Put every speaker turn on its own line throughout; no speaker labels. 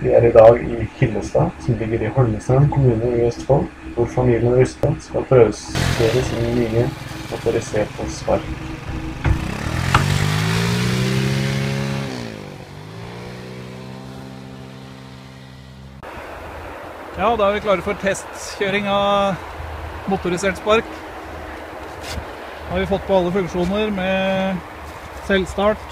Vi er i dag i Hillestad, som ligger i Holmestrand kommune i Østfold, hvor familien Rustad skal prøvekjøre sin nye motoriserte spark.
Ja, da er vi klare for testkjøring av motorisert spark. Da har vi fått på alle funksjoner med selvstart.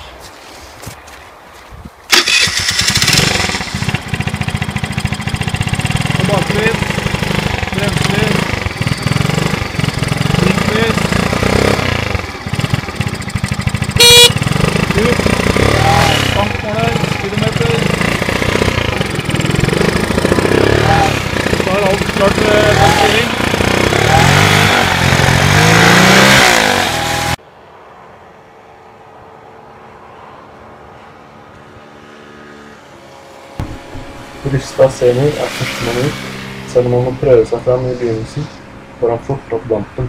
Baklys, bremselys, blinklys, ut, tankmåler, speedometer. Da er alt klart til testkjøring.
Rustad senior er førstemann ut. Selv om han må prøve seg fram i begynnelsen, får han fort opp dampen.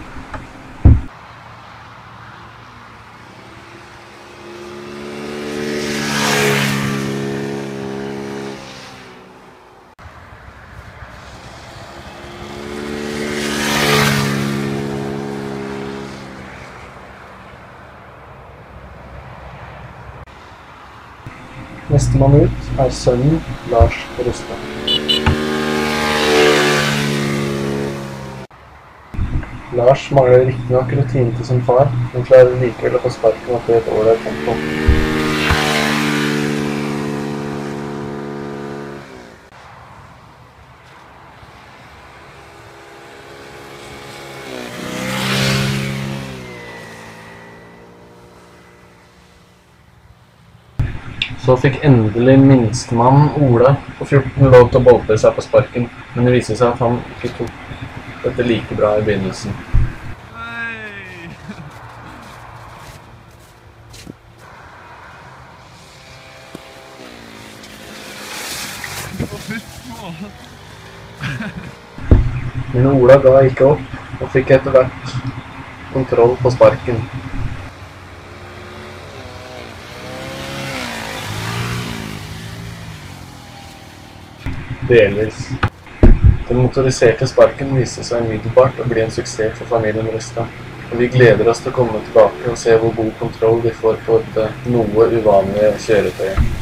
Nestemann ut er sønnen Lars Rustad. Lars mangler riktignok rutine til sin far, men klarer likevel å få sparken opp i et ålreit tempo. Så fikk endelig minstemann Ola på 14 lov til å bolte seg på sparken, men det viser seg at han ikke tok dette like bra i begynnelsen. Men Ola ga ikke opp, og fikk etter hvert kontroll på sparken. Delvis. Den motoriserte sparken viste seg umiddelbart å bli en suksess for familien Rustad, og vi gleder oss til å komme tilbake og se hvor god kontroll de får på det noe uvanlige kjøretøyet.